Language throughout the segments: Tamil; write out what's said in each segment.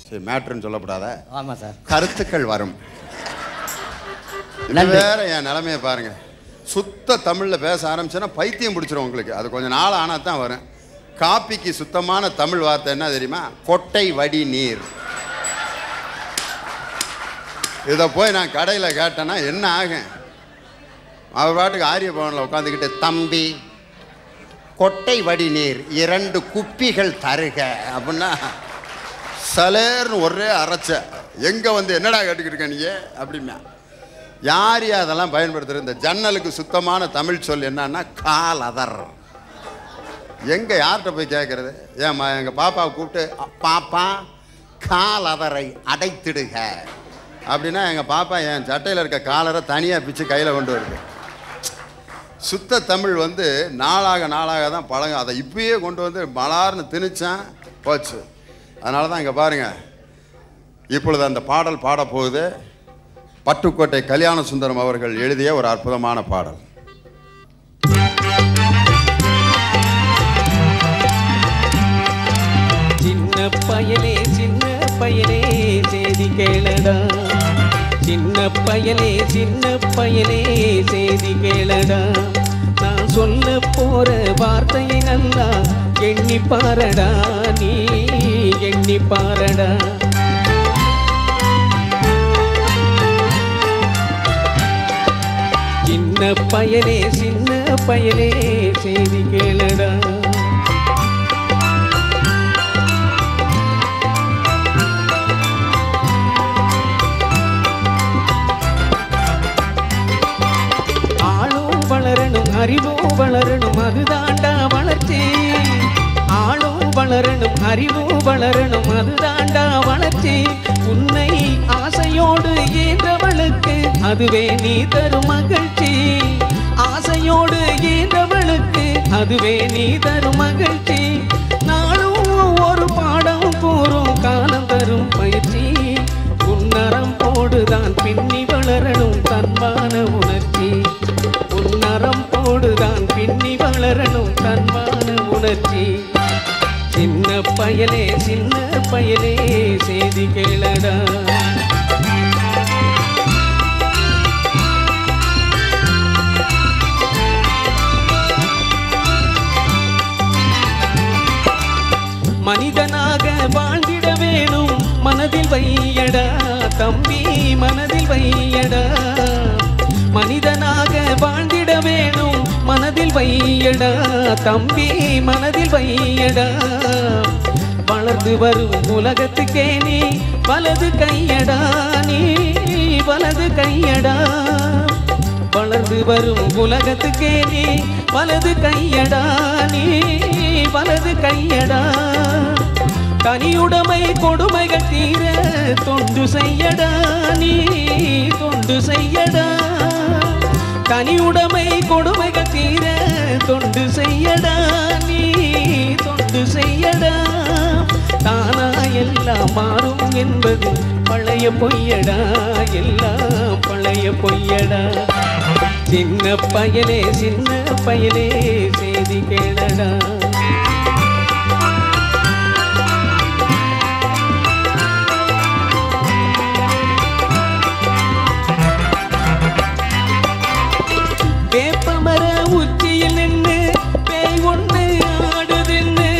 சரி, மேட்ருன்னு சொல்லப்படாத. ஆமாம் சார். கருத்துக்கள் வரும். வேற என் நிலைமையை பாருங்க. சுத்த தமிழில் பேச ஆரம்பிச்சேன்னா பைத்தியம் பிடிச்சிரும் உங்களுக்கு. அது கொஞ்சம் நாள் ஆனால் தான் வரும். காப்பிக்கு சுத்தமான தமிழ் வார்த்தை என்ன தெரியுமா? கொட்டை வடி நீர். இதை போய் நான் கடையில் கேட்டேன்னா என்ன ஆகும்? அவர் பாட்டுக்கு ஆரிய பவனில் உட்காந்துக்கிட்டு, தம்பி கொட்டை வடி நீர் 2 குப்பிகள் தருக அப்படின்னா சலேர்னு ஒரே அரைச்ச. எங்கே வந்து என்னடா கேட்டுக்கிட்டு இருக்க நீ அப்படின்னா யார் அதெல்லாம் பயன்படுத்துகிற? இந்த ஜன்னலுக்கு சுத்தமான தமிழ் சொல் என்னன்னா காலதர். எங்கே யார்கிட்ட போய் கேட்குறது? ஏம்மா எங்கள் பாப்பாவை கூப்பிட்டு, பாப்பா காலதரை அடைத்திடுக அப்படின்னா எங்கள் பாப்பா என் சட்டையில் இருக்க காலரை தனியாக பிச்சு கையில் கொண்டு வருது. சுத்த தமிழ் வந்து நாளாக தான் பழகும். அதை இப்பயே கொண்டு வந்து மலார்னு திணிச்சான் போச்சு. அதனால தான் இங்கே பாருங்கள், இப்பொழுது அந்த பாடல் பாடப்போகுது. பட்டுக்கோட்டை கல்யாண சுந்தரம் அவர்கள் எழுதிய ஒரு அற்புதமான பாடல். சின்ன பயலே செய்தி கேளடா, சின்ன பயலே செய்தி கேளடா. நான் சொல்ல போற வார்த்தையை நல்லா எண்ணி பாரடா, நீ எண்ணி பாரடா. சின்ன பயலே செய்தி கேளடா. அறிவும் வளரணும், அதுதாண்டா வளர்ச்சி. ஆளும் வளரணும், அறிவும் வளரணும், அதுதாண்டா வளர்ச்சி. உன்னை ஆசையோடு ஏற்றவளுக்கு அதுவே நீ தரும் மகிழ்ச்சி. ஆசையோடு ஏற்றவளுக்கு அதுவே நீ தரும் மகிழ்ச்சி. நாளும் ஒரு பாடம் கூறும் காலம் தரும் பயிற்சி. உன்னரம் போடுதான் பின்னி வளரணும் தன்மான உணர்ச்சி. உன்னரம் போடுதான் பின்னி வளரணும் தன்மான உணர்ச்சி. சின்ன பயலே செய்தி கேளடா. மனிதனாக வாழ்ந்திட வேணும் மனதில் வையடா தம்பி, மனதில் வையடா. மனிதனாக வாழ்ந்திட வேணும் மனதில் வையடா தம்பி, மனதில் வையடா. வளர்ந்து வரும் உலகத்துக்கே நீ வலது கையடா, நீ வலது கையடா. வளர்ந்து வரும் உலகத்துக்கே நீ வலது கையடா, நீ வலது கையடா. தனியுடைமை கொடுமைகள் தீர தொண்டு செய்யடா, நீ தொண்டு செய்யடா. தனியுடைமை கொடுமைகள் தீர தொண்டு செய்யடா, நீ தொண்டு செய்யடா. தானா எல்லாம் மாறும் என்பது பழைய பொய்யடா, எல்லாம் பழைய பொய்யடா. சின்ன பயலே செய்தி கேளடா. வேப்பமர உச்சியில் நின்று பேய் ஒன்று ஆடுதுன்னு,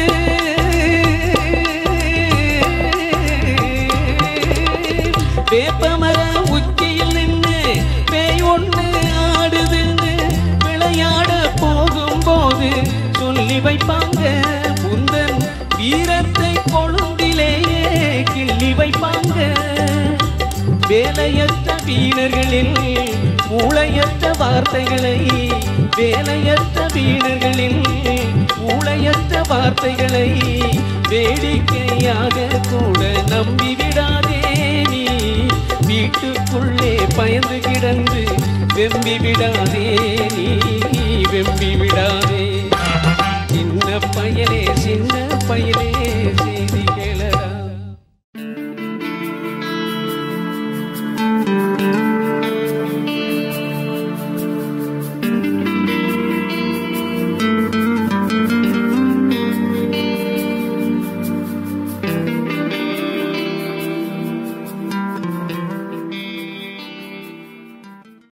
வேப்பமர உச்சியில் நின்று பேய் ஒன்று ஆடுதுன்னு விளையாட போகும்போது சொல்லி வைப்பாங்க. முந்தன் வீரத்தை கொழுந்திலேயே கிள்ளி வைப்பாங்க. வேலையற்ற வீரர்களில் மூளையற்ற வார்த்தைகளை, வேலையற்ற வீரர்களில் மூளையற்ற வார்த்தைகளை வேடிக்கையாக கூட நம்பி விடாதே நீ. வீட்டுக்குள்ளே பயந்து கிடந்து வெம்பி விடாதே நீ, வெம்பி விடாதே. சின்ன பயலே